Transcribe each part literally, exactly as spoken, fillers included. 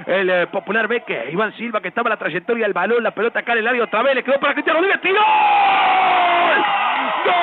el eh, Popular ve que Iván Silva, que estaba en la trayectoria del balón, la pelota acá en el área otra vez, le quedó para Cristian Rodríguez, tiró. ¡Gol!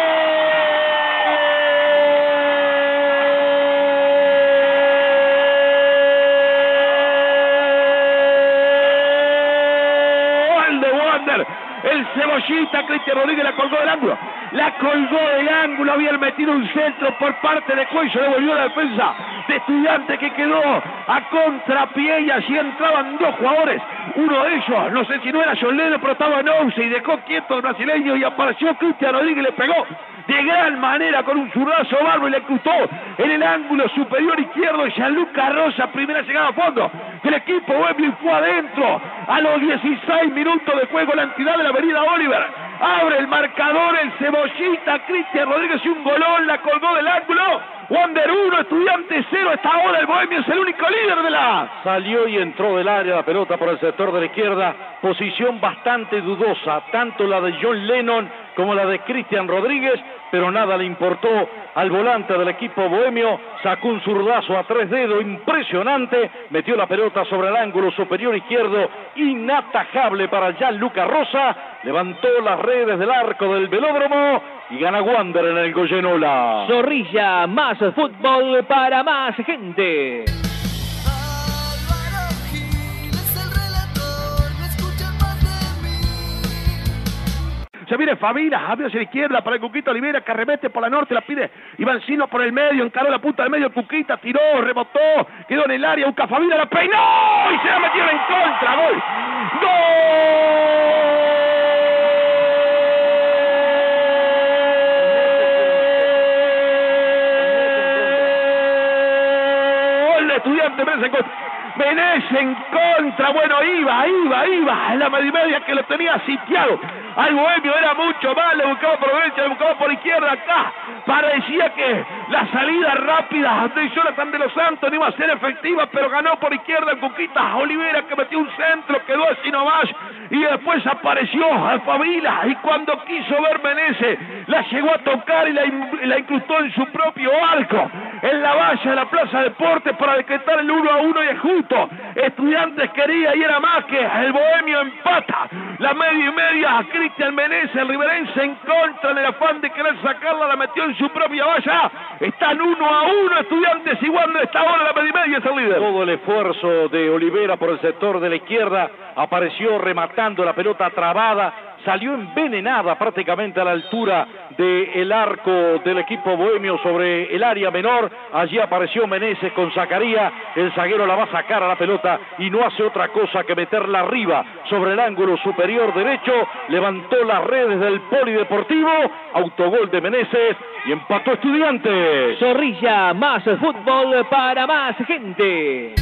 El Cebollita, Cristian Rodríguez la colgó del ángulo, la colgó del ángulo, habían metido un centro por parte de Cuello, devolvió la defensa de Estudiantes que quedó a contrapié y allí entraban dos jugadores, uno de ellos, no sé si no era John Lennon, pero estaba en once y dejó quieto al brasileño y apareció Cristian Rodríguez y le pegó de gran manera con un zurdazo barro y le cruzó en el ángulo superior izquierdo Gianluca Rosa, primera llegada a fondo del equipo Bohemio fue adentro a los dieciséis minutos de juego la entidad de la avenida Oliver. Abre el marcador el Cebollita, Cristian Rodríguez y un golón, la colgó del ángulo. Wander uno, Estudiantes cero, hasta ahora el Bohemio es el único líder de la... Salió y entró del área la pelota por el sector de la izquierda, posición bastante dudosa, tanto la de John Lennon como la de Cristian Rodríguez, pero nada le importó al volante del equipo bohemio, sacó un zurdazo a tres dedos impresionante, metió la pelota sobre el ángulo superior izquierdo, inatajable para Gianluca Rosa, levantó las redes del arco del velódromo y gana Wander en el Goyenola. Zorrilla, más fútbol para más gente. Se viene Favila, abre hacia la izquierda para el Cuquita Olivera, que arremete por la norte, la pide Iván Silva por el medio, encaró la punta del medio, el Cuquita tiró, rebotó, quedó en el área, busca Favila, la peinó y se la metieron en contra, gol. ¡Gol! Estudiante Menezes en contra. Menezes en contra, bueno, iba, iba, iba, en la media media que lo tenía sitiado. Al Bohemio era mucho más, le buscaba por derecha, le buscaba por izquierda, acá parecía que la salida rápida de Jonathan de los Santos no iba a ser efectiva, pero ganó por izquierda el Cuquita Olivera, que metió un centro, quedó así nomás, y después apareció a Favila, y cuando quiso ver Menezes, la llegó a tocar y la, la incrustó en su propio arco, en la valla de la Plaza Deportes para decretar el uno a uno y es justo. Estudiantes quería y era más que el Bohemio empata, la media y media, Cristian Menezes, el riverense en contra en el afán de querer sacarla, la metió en su propia valla, están uno a uno, Estudiantes y Wander, esta hora la media y media es el líder. Todo el esfuerzo de Olivera por el sector de la izquierda, apareció rematando la pelota trabada, salió envenenada prácticamente a la altura del arco del equipo bohemio sobre el área menor, allí apareció Menezes con Zacarías, el zaguero la va a sacar a la pelota y no hace otra cosa que meterla arriba sobre el ángulo superior derecho, levantó las redes del Polideportivo, autogol de Menezes y empató Estudiantes. Zorrilla, más fútbol para más gente.